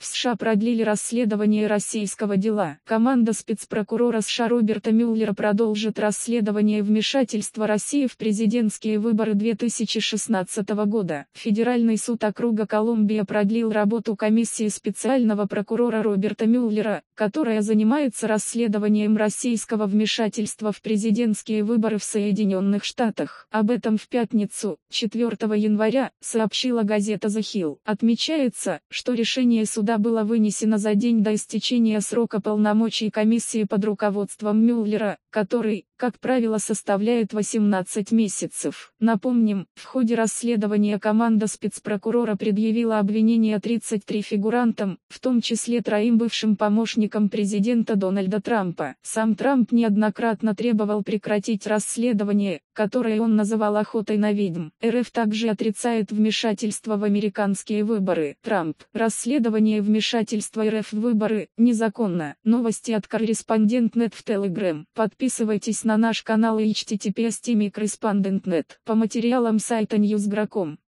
В США продлили расследование российского дела. Команда спецпрокурора США Роберта Мюллера продолжит расследование вмешательства России в президентские выборы 2016 года. Федеральный суд округа Колумбия продлил работу комиссии специального прокурора Роберта Мюллера, которая занимается расследованием российского вмешательства в президентские выборы в Соединенных Штатах. Об этом в пятницу, 4 января, сообщила газета The Hill. Отмечается, что решение суда было вынесено за день до истечения срока полномочий комиссии под руководством Мюллера, который, как правило, составляет 18 месяцев. Напомним, в ходе расследования команда спецпрокурора предъявила обвинения 33 фигурантам, в том числе 3 бывшим помощникам президента Дональда Трампа. Сам Трамп неоднократно требовал прекратить расследование, которое он называл охотой на ведьм. РФ также отрицает вмешательство в американские выборы. Трамп: расследование вмешательства РФ в выборы незаконно. Новости от Корреспондент.нет в Telegram. Подписывайтесь на наш канал и https://correspondent.net. По материалам сайта Newsgro.com.